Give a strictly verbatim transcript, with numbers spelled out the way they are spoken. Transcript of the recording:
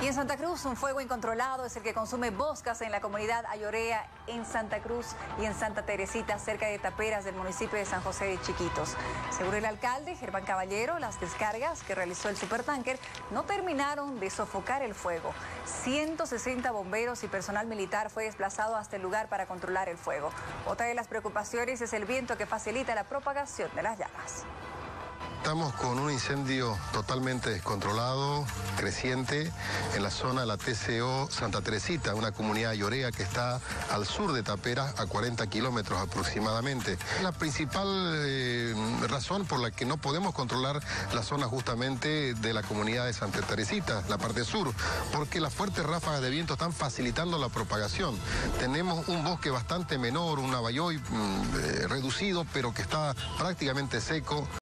Y en Santa Cruz, un fuego incontrolado es el que consume bosques en la comunidad Ayorea, en Santa Cruz y en Santa Teresita, cerca de Taperas del municipio de San José de Chiquitos. Según el alcalde, Germán Caballero, las descargas que realizó el supertanker no terminaron de sofocar el fuego. ciento sesenta bomberos y personal militar fue desplazado hasta el lugar para controlar el fuego. Otra de las preocupaciones es el viento que facilita la propagación de las llamas. Estamos con un incendio totalmente descontrolado, creciente, en la zona de la T C O Santa Teresita, una comunidad ayorea que está al sur de Taperas, a cuarenta kilómetros aproximadamente. La principal eh, razón por la que no podemos controlar la zona justamente de la comunidad de Santa Teresita, la parte sur, porque las fuertes ráfagas de viento están facilitando la propagación. Tenemos un bosque bastante menor, un abayoy mm, eh, reducido, pero que está prácticamente seco.